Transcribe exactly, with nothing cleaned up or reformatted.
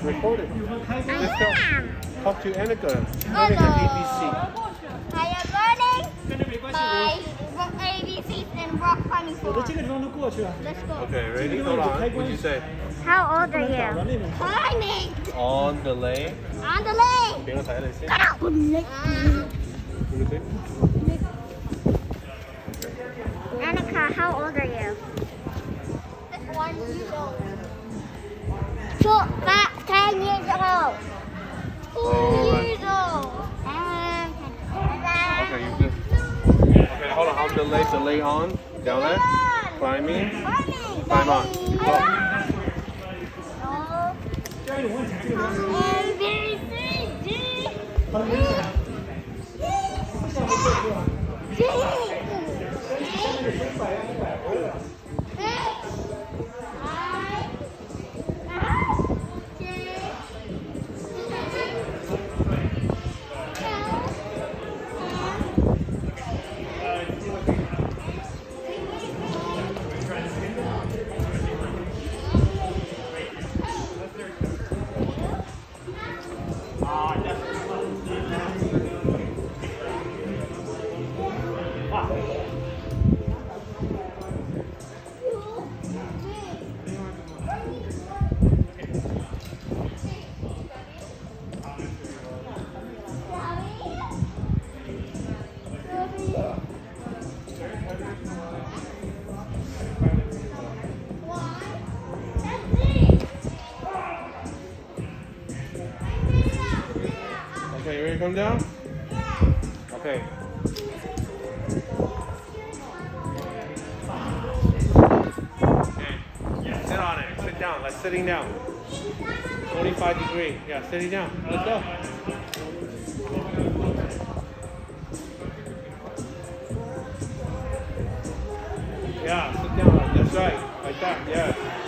recording. Let's go. Talk to Annika. Hello. Annika A B C. I am learning my A B Cs and rock climbing floor. Let's go. Okay, ready? Hold on. What did you say? How old are you? Climbing. On the lane. On the lane. Tiếng Thái là gì? Annika, how old are you? One year old. Two, five, ten years old. Two years old. Okay, you good. Okay, hold on. I'll delay, delay on. Down there. Climbing. Climb on. Go. A, B, C, D, E, G. Okay, you ready to come down? Okay. Okay. Sit on it. Sit down. Like sitting down. twenty-five degree. Yeah, sitting down. Let's go. Yeah, sit down. That's right. Like that. Yeah.